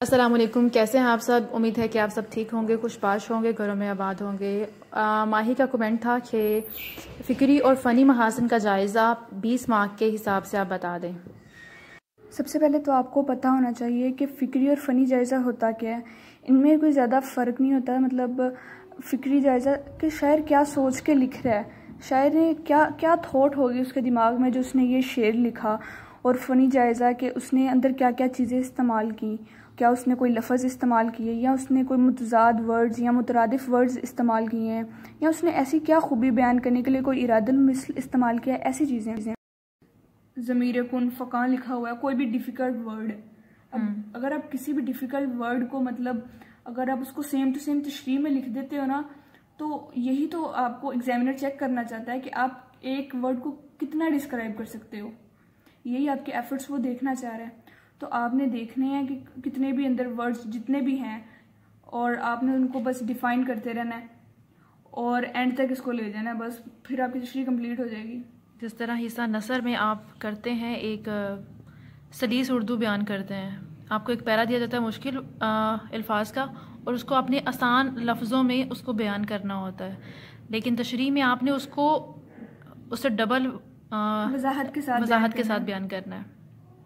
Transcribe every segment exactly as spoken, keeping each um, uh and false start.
अस्सलाम वालेकुम, कैसे हैं आप सब। उम्मीद है कि आप सब ठीक होंगे, खुशबाश होंगे, घरों में आबाद होंगे। आ, माही का कमेंट था कि फ़िक्री और फ़नी महासन का जायज़ा बीस मार्क के हिसाब से आप बता दें। सबसे पहले तो आपको पता होना चाहिए कि फ़िक्री और फ़नी जायज़ा होता क्या है। इनमें कोई ज़्यादा फ़र्क नहीं होता। मतलब फ़िक्री जायज़ा कि शायर क्या सोच के लिख रहा है, शायर ने क्या क्या थॉट होगी उसके दिमाग में जो उसने ये शेर लिखा। और फ़नी जायज़ा कि उसने अंदर क्या क्या चीज़ें इस्तेमाल की, क्या उसने कोई लफ्ज़ इस्तेमाल किए या उसने कोई मुतज़ाद वर्ड्स या मुतरादिफ वर्ड्स इस्तेमाल किए हैं, या उसने ऐसी क्या खूबी बयान करने के लिए कोई इरादन मिसल इस्तेमाल किया, ऐसी चीज़ें। ज़मीर कुन फ़कान लिखा हुआ है, कोई भी डिफ़िकल्ट वर्ड। अब अगर आप किसी भी डिफ़िकल्ट वर्ड को मतलब अगर आप उसको सेम टू सेम तशरीह में लिख देते हो ना, तो यही तो आपको एग्जामिनर चेक करना चाहता है कि आप एक वर्ड को कितना डिस्क्राइब कर सकते हो। यही आपके एफर्ट्स वो देखना चाह रहा है। तो आपने देखने हैं कि कितने भी अंदर वर्ड्स जितने भी हैं, और आपने उनको बस डिफ़ाइन करते रहना है और एंड तक इसको ले जाना है, बस फिर आपकी तशरीह कंप्लीट हो जाएगी। जिस तरह हिस्सा नसर में आप करते हैं, एक सलीस उर्दू बयान करते हैं, आपको एक पैरा दिया जाता है मुश्किल अल्फाज का, और उसको अपने आसान लफ्ज़ों में उसको बयान करना होता है। लेकिन तशरीह में आपने उसको उससे डबल वजाहत के साथ वजाहत के साथ बयान करना है।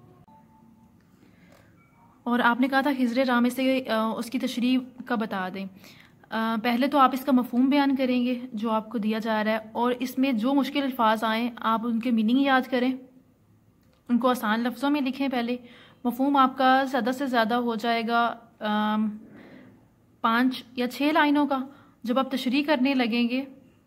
और आपने कहा था हिजरे रामे से उसकी तशरीह का बता दें। पहले तो आप इसका मफहूम बयान करेंगे जो आपको दिया जा रहा है, और इसमें जो मुश्किल अल्फाज आएँ आप उनके मीनिंग याद करें, उनको आसान लफ्ज़ों में लिखें। पहले मफहूम आपका ज़्यादा से ज़्यादा हो जाएगा पाँच या छः लाइनों का। जब आप तशरीह करने लगेंगे,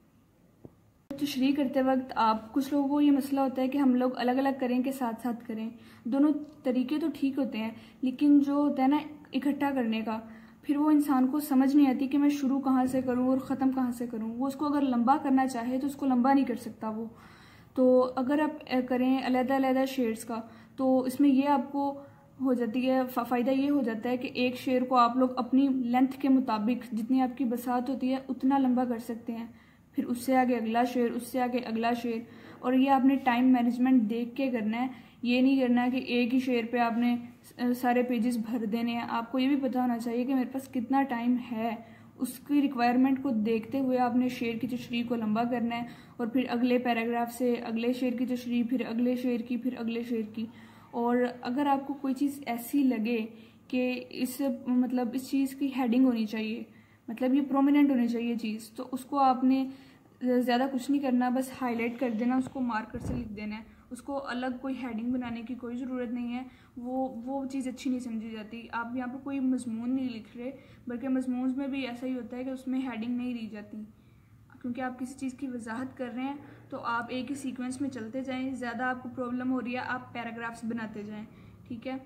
तशरीह करते वक्त आप कुछ लोगों को ये मसला होता है कि हम लोग अलग अलग करें कि साथ साथ करें। दोनों तरीके तो ठीक होते हैं, लेकिन जो होता है ना इकट्ठा करने का, फिर वो इंसान को समझ नहीं आती कि मैं शुरू कहाँ से करूँ और ख़त्म कहाँ से करूँ। वो उसको अगर लंबा करना चाहे तो उसको लंबा नहीं कर सकता वो। तो अगर आप करें अलग अलग शेयर्स का, तो इसमें ये आपको हो जाती है, फ़ायदा ये हो जाता है कि एक शेर को आप लोग अपनी लेंथ के मुताबिक जितनी आपकी बसात होती है उतना लंबा कर सकते हैं। फिर उससे आगे अगला शेर, उससे आगे अगला शेर, और ये आपने टाइम मैनेजमेंट देख के करना है। ये नहीं करना है कि एक ही शेर पे आपने सारे पेजेस भर देने हैं। आपको ये भी पता होना चाहिए कि मेरे पास कितना टाइम है, उसकी रिक्वायरमेंट को देखते हुए आपने शेर की तशरीह को लंबा करना है, और फिर अगले पैराग्राफ से अगले शेर की तशरीह, फिर अगले शेर की, फिर अगले शेर की। और अगर आपको कोई चीज़ ऐसी लगे कि इस मतलब इस चीज़ की हेडिंग होनी चाहिए, मतलब ये प्रोमिनेंट होनी चाहिए चीज़, तो उसको आपने ज़्यादा कुछ नहीं करना, बस हाईलाइट कर देना, उसको मार्कर से लिख देना है। उसको अलग कोई हेडिंग बनाने की कोई ज़रूरत नहीं है, वो वो चीज़ अच्छी नहीं समझी जाती। आप यहाँ पर कोई मजमून नहीं लिख रहे, बल्कि मजमून में भी ऐसा ही होता है कि उसमें हेडिंग नहीं दी जाती, क्योंकि आप किसी चीज़ की वजाहत कर रहे हैं। तो आप एक ही सीक्वेंस में चलते जाएँ, ज़्यादा आपको प्रॉब्लम हो रही है आप पैराग्राफ्स बनाते जाएँ, ठीक है।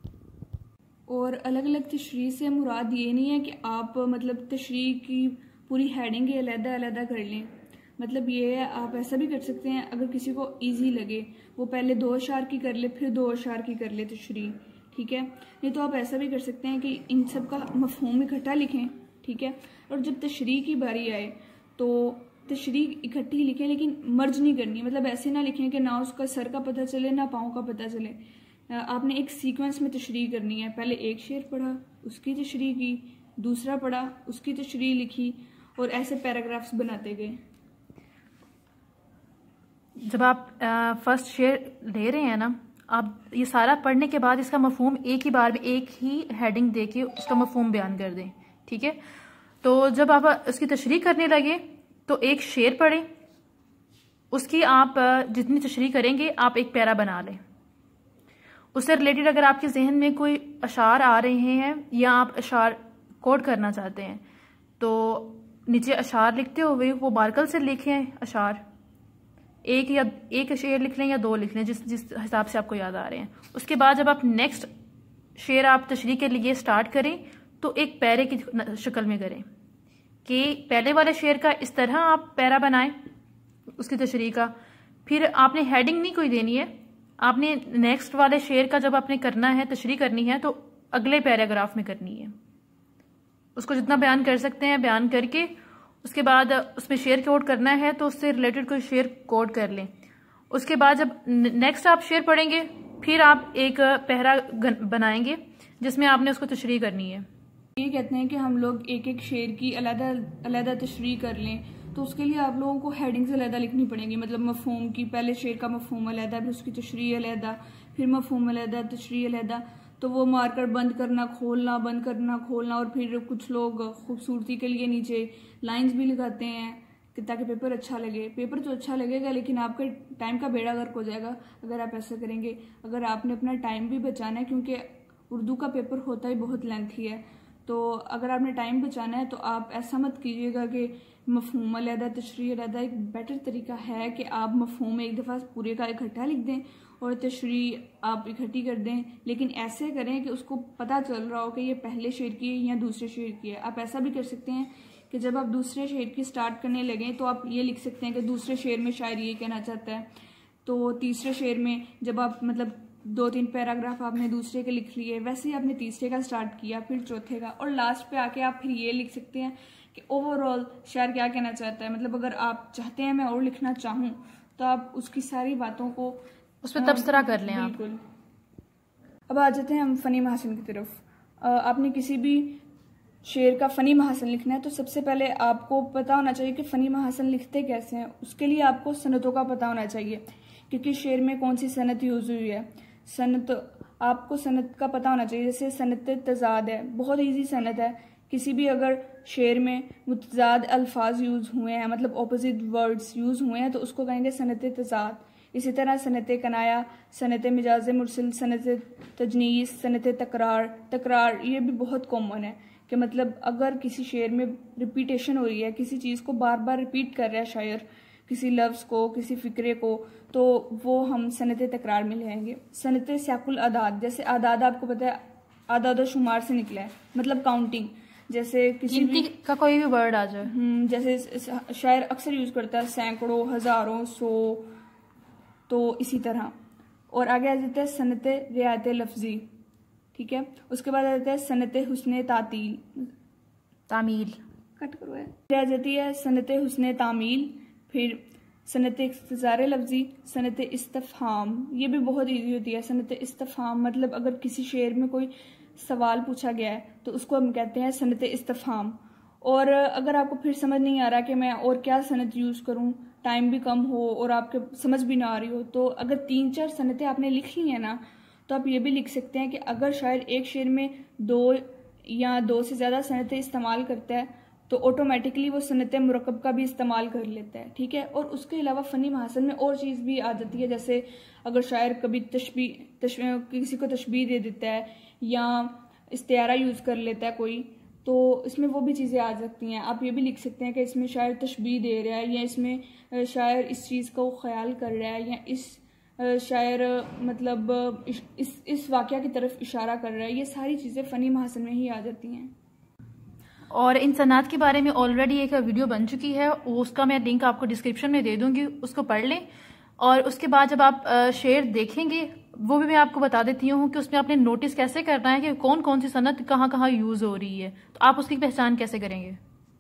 और अलग अलग तशरीह से मुराद ये नहीं है कि आप मतलब तशरीह की पूरी हेडिंग ही अलहदा अलहदा कर लें। मतलब ये है, आप ऐसा भी कर सकते हैं, अगर किसी को इजी लगे वो पहले दो अशार की कर ले, फिर दो अशार की कर ले तशरीह, ठीक है। नहीं तो आप ऐसा भी कर सकते हैं कि इन सब का मफहूम इकट्ठा लिखें, ठीक है। और जब तशरीह की बारी आए तो तशरीह इकट्ठी लिखें, लेकिन मर्ज नहीं करनी। मतलब ऐसे ना लिखें कि ना उसका सर का पता चले ना पाँव का पता चले। आपने एक सीक्वेंस में तशरीह करनी है। पहले एक शेर पढ़ा, उसकी तशरीह की, दूसरा पढ़ा, उसकी तशरीह लिखी, और ऐसे पैराग्राफ्स बनाते गए। जब आप फर्स्ट शेर ले रहे हैं ना, आप ये सारा पढ़ने के बाद इसका मफहूम एक ही बार में एक ही हेडिंग दे के उसका मफहूम बयान कर दें, ठीक है। तो जब आप उसकी तशरीह करने लगे तो एक शेर पढ़ें, उसकी आप जितनी तशरीह करेंगे आप एक पैरा बना लें। उससे रिलेटेड अगर आपके जहन में कोई अशार आ रहे हैं या आप अशार कोड करना चाहते हैं, तो नीचे अशार लिखते हुए वो बारकल से लिखें अशार, एक या एक शेर लिख लें या दो लिख लें, जिस जिस हिसाब से आपको याद आ रहे हैं। उसके बाद जब आप नेक्स्ट शेर आप तशरीह के लिए स्टार्ट करें तो एक पैरे की शक्ल में करें कि पहले वाले शेर का इस तरह आप पैरा बनाएं उसकी तशरीह का। फिर आपने हेडिंग नहीं कोई देनी है, आपने नेक्स्ट वाले शेर का जब आपने करना है तशरीह करनी है तो अगले पैराग्राफ में करनी है। उसको जितना बयान कर सकते हैं बयान करके उसके बाद उसमें शेर कोड करना है तो उससे रिलेटेड कोई शेर कोड कर लें। उसके बाद जब नेक्स्ट आप शेर पढ़ेंगे फिर आप एक पहरा बनाएंगे जिसमें आपने उसको तशरीह करनी है। ये कहते हैं कि हम लोग एक एक शेर की अलग अलग तशरीह कर लें, तो उसके लिए आप लोगों को हेडिंग्स अलग लिखनी पड़ेंगी। मतलब मफहूम की, पहले शेर का मफहूम अलग, फिर उसकी तशरीह अलग, फिर मफहूम अलग, तशरीह अलग। तो वो मार्कर बंद करना खोलना, बंद करना खोलना, और फिर कुछ लोग खूबसूरती के लिए नीचे लाइंस भी लगाते हैं कि ताकि पेपर अच्छा लगे। पेपर तो अच्छा लगेगा लेकिन आपके टाइम का बेड़ा गर्क हो जाएगा अगर आप ऐसा करेंगे। अगर आपने अपना टाइम भी बचाना है, क्योंकि उर्दू का पेपर होता ही बहुत लेंथी है, तो अगर आपने टाइम बचाना है तो आप ऐसा मत कीजिएगा कि मफहूम अलहदा तशरीह अलहदा। एक बेटर तरीका है कि आप मफहूम एक दफ़ा पूरे का इकट्ठा लिख दें और तशरीह आप इकट्ठी कर दें, लेकिन ऐसे करें कि उसको पता चल रहा हो कि ये पहले शेर की है या दूसरे शेर की है। आप ऐसा भी कर सकते हैं कि जब आप दूसरे शेर की स्टार्ट करने लगें तो आप ये लिख सकते हैं कि दूसरे शेर में शायर ये कहना चाहता है, तो तीसरे शेर में जब आप मतलब दो तीन पैराग्राफ आपने दूसरे के लिख लिए, वैसे ही आपने तीसरे का स्टार्ट किया, फिर चौथे का, और लास्ट पे आके आप फिर ये लिख सकते हैं कि ओवरऑल शायर क्या कहना चाहता है। मतलब अगर आप चाहते हैं मैं और लिखना चाहूँ तो आप उसकी सारी बातों को उस पर तबसरा कर लें। बिल्कुल। अब आ जाते हैं हम फ़नी महासन की तरफ। आपने किसी भी शेर का फ़नी महासन लिखना है तो सबसे पहले आपको पता होना चाहिए कि फ़नी महासन लिखते कैसे हैं। उसके लिए आपको सनतों का पता होना चाहिए, क्योंकि शेर में कौन सी सनत यूज़ हुई है। सनत, आपको सनत का पता होना चाहिए। जैसे सनत तजाद है, बहुत इजी सनत है। किसी भी अगर शेर में मुतजाद अल्फाज यूज़ हुए हैं, मतलब ऑपोजिट वर्ड्स यूज़ हुए हैं, तो उसको कहेंगे सनत तजाद। इसी तरह सनत कनाया, सनत मिजाज मुरसिल, सनत तजनीस, सनत तकरार। तकरार ये भी बहुत कॉमन है कि मतलब अगर किसी शेर में रिपीटेशन हो रही है, किसी चीज़ को बार बार रिपीट कर रहा है शायर, किसी लफ्ज़ को, किसी फ़िक्रे को, तो वो हम सनत तकरार में लेंगे। सनत स्याकुल आदाद, जैसे आदाद आपको पता है आदाद शुमार से निकला है, मतलब काउंटिंग। जैसे किसी भी का कोई भी वर्ड आ जाए, जैसे शायर अक्सर यूज़ करता है सैकड़ों, हज़ारों, सौ, तो इसी तरह। और आगे आ जाता है सनत रियायत लफ्जी, ठीक है। उसके बाद आ जाता है सनत हुस्न तातील तामील कट करो है आ जाती है सनत हुस्न तामील, फिर सनत इख्तिसार लफ्जी, सनत इस्तफहाम। ये भी बहुत इजी होती है सनत इस्तफहाम। मतलब अगर किसी शेर में कोई सवाल पूछा गया है तो उसको हम कहते हैं सनत इस्तफहाम। और अगर आपको फिर समझ नहीं आ रहा कि मैं और क्या सनत यूज़ करूं, टाइम भी कम हो और आपके समझ भी ना आ रही हो, तो अगर तीन चार सनतें आपने लिख ली हैं ना, तो आप ये भी लिख सकते हैं कि अगर शायर एक शेर में दो या दो से ज़्यादा सनतें इस्तेमाल करता है तो ऑटोमेटिकली वो सनत मुरक्कब का भी इस्तेमाल कर लेता है, ठीक है। और उसके अलावा फ़नी महासन में और चीज़ भी आ जाती है, जैसे अगर शायर कभी तशबी तश, किसी को तशबीह दे देता है या इस्तियारा यूज़ कर लेता है कोई, तो इसमें वो भी चीज़ें आ सकती हैं। आप ये भी लिख सकते हैं कि इसमें शायर तशबीह दे रहा है, या इसमें शायर इस चीज़ को ख्याल कर रहा है, या इस शायर मतलब इस इस, इस वाक़या की तरफ इशारा कर रहा है। ये सारी चीज़ें फ़नी महासन में ही आ जाती हैं। और इन सनात के बारे में ऑलरेडी एक वीडियो बन चुकी है, उसका मैं लिंक आपको डिस्क्रिप्शन में दे दूंगी, उसको पढ़ लें। और उसके बाद जब आप शेर देखेंगे वो भी मैं आपको बता देती हूँ कि उसमें आपने नोटिस कैसे करना है कि कौन कौन सी सनत कहाँ कहाँ यूज़ हो रही है, तो आप उसकी पहचान कैसे करेंगे।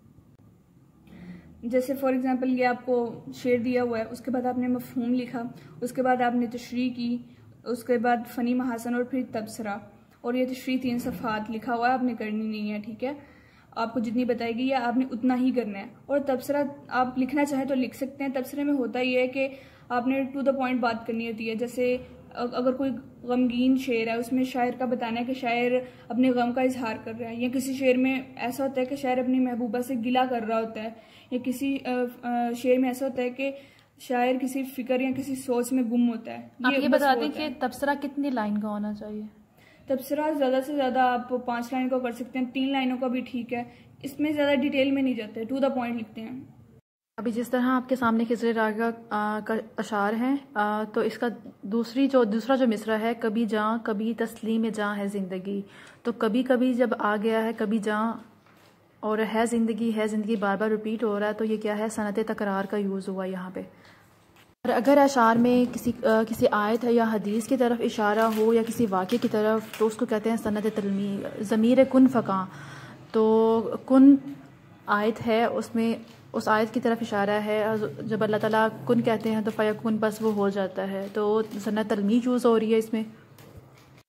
जैसे फॉर एग्जांपल ये आपको शेर दिया हुआ है, उसके बाद आपने मफहूम लिखा, उसके बाद आपने तशरीह की, उसके बाद फ़नी महासन और फिर तबसरा। और ये तशरीह तीन सफ़हात लिखा हुआ है, आपने करनी नहीं है, ठीक है। आपको जितनी बताएगी या आपने उतना ही करना है। और तबसरा आप लिखना चाहें तो लिख सकते हैं। तबसरे में होता ये है कि आपने टू द पॉइंट बात करनी होती है। जैसे अगर कोई गमगीन शेर है, उसमें शायर का बताना है कि शायर अपने गम का इजहार कर रहा है, या किसी शेर में ऐसा होता है कि शायर अपनी महबूबा से गिला कर रहा होता है, या किसी शेर में ऐसा होता है कि शायर किसी फिक्र या किसी सोच में गुम होता है। आप ये बता दें कि तबसरा कितनी लाइन का होना चाहिए। तबसरा ज़्यादा से ज़्यादा आप पाँच लाइन का कर सकते हैं, तीन लाइनों का भी ठीक है। इसमें ज़्यादा डिटेल में नहीं जाते, टू द पॉइंट लिखते हैं। अभी जिस तरह आपके सामने खिज़र रागा का अशार हैं, तो इसका दूसरी जो दूसरा जो मिसरा है, कभी जहाँ कभी तस्लीम जहाँ है ज़िंदगी, तो कभी कभी जब आ गया है कभी जहाँ और है ज़िंदगी है ज़िंदगी बार बार रिपीट हो रहा है, तो ये क्या है, सनत तकरार का यूज़ हुआ यहाँ पे। और अगर अशार में किसी आ, किसी आयत है या हदीस की तरफ इशारा हो या किसी वाक़े की तरफ, तो उसको कहते हैं सनत तलमी। ज़मीर कुन फ़का, तो कुन आयत है, उसमें उस आयत की तरफ इशारा है। जब अल्लाह ताला कुन कहते हैं तो फ़यकुन, बस वो हो जाता है, तो सनत तलमी यूज़ हो रही है इसमें।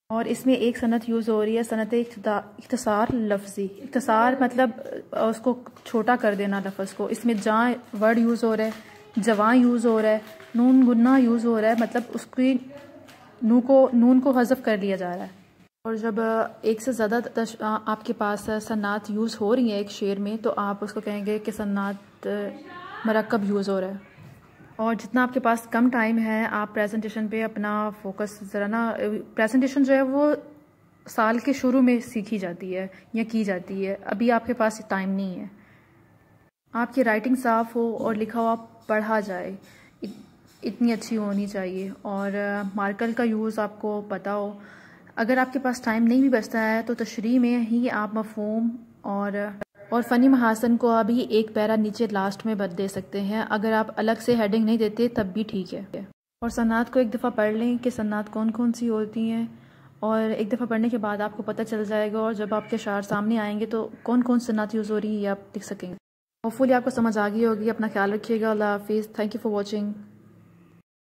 और इसमें एक सनत यूज़ हो रही है, सनत इख्तिसार लफ्ज़ी। इख्तिसार मतलब उसको छोटा कर देना लफ्ज़ को। इसमें जहाँ वर्ड यूज़ हो रहा है, जवां यूज़ हो रहा है, नून गुन्ना यूज़ हो रहा है, मतलब उसकी नू को नून को हज़फ कर लिया जा रहा है। और जब एक से ज़्यादा आपके पास सन्नात यूज़ हो रही है एक शेर में, तो आप उसको कहेंगे कि सन्नात मरकब यूज़ हो रहा है। और जितना आपके पास कम टाइम है, आप प्रेजेंटेशन पे अपना फोकस ज़रा ना, प्रेजेंटेशन जो है वो साल के शुरू में सीखी जाती है या की जाती है, अभी आपके पास टाइम नहीं है। आपकी राइटिंग साफ़ हो और लिखा हुआ पढ़ा जाए, इत, इतनी अच्छी होनी चाहिए। और मार्कर का यूज़ आपको पता हो। अगर आपके पास टाइम नहीं भी बचता है तो तशरीह में ही आप मफ़हूम और और फ़नी महासन को अभी एक पैरा नीचे लास्ट में बद दे सकते हैं। अगर आप अलग से हेडिंग नहीं देते तब भी ठीक है। और सन्नात को एक दफ़ा पढ़ लें कि सन्नात कौन कौन सी होती हैं, और एक दफ़ा पढ़ने के बाद आपको पता चल जाएगा। और जब आपके शार सामने आएंगे तो कौन कौन सन्नात यूज़ हो रही है ये आप लिख सकेंगे। होपफुली आपको समझ आ गई होगी। अपना ख्याल रखिएगा। अल्लाह हाफिज़। Thank you for watching.